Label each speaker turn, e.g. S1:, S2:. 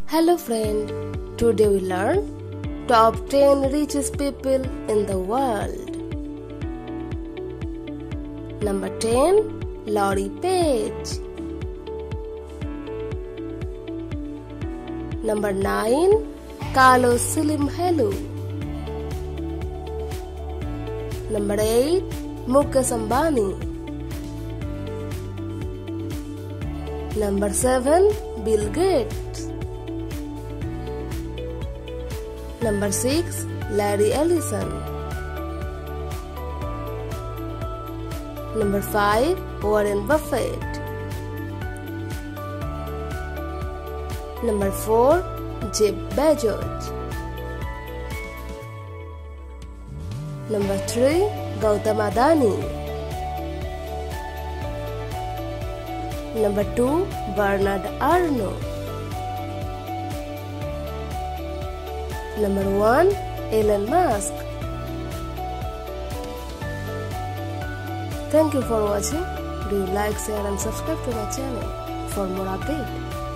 S1: Hello friend, today we learn top 10 richest people in the world. Number 10, Lori Page. Number 9, Carlos Slim Hello. Number 8, Mukesh Ambani. Number 7, Bill Gates. Number 6, Larry Ellison. Number 5, Warren Buffett. Number 4, Jeff Bezos. Number 3, Gautam Adani. Number 2, Bernard Arnault. Number 1, Elon Musk. Thank you for watching. Do like, share and subscribe to my channel for more updates.